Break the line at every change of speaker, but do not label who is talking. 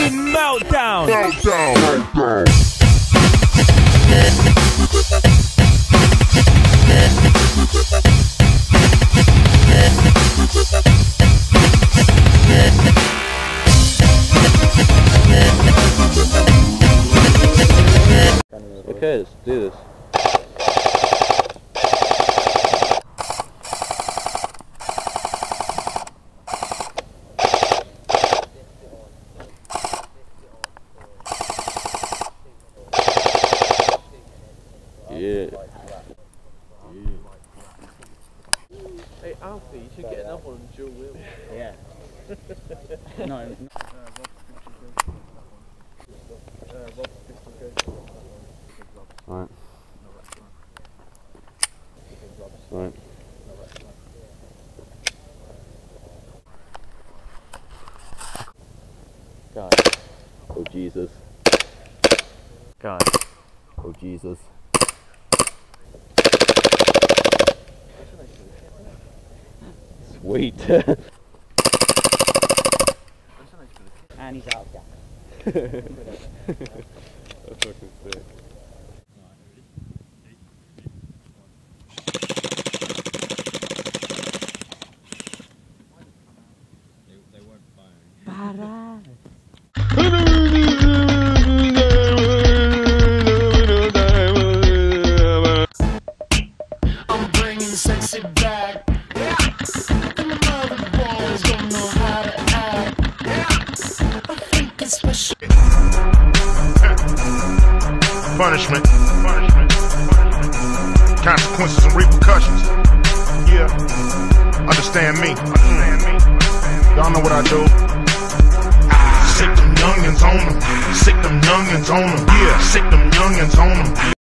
fucking meltdown.
Okay, let's do this. Yeah.
Hey Alfie, you should get another one on dual wheel.
Yeah. No. Right. Right. God. Oh Jesus. God. Oh Jesus. Sweet.
And he's out of gas.
That's fucking sick. They weren't firing.
I'm bringing sexy back. And the mother boys don't know how to act. I think it's special.
Punishment. Consequences and repercussions. Yeah. Understand me. Y'all know what I do. Sick them youngins on them. Sick them youngins on them. Yeah. Sick them youngins on them.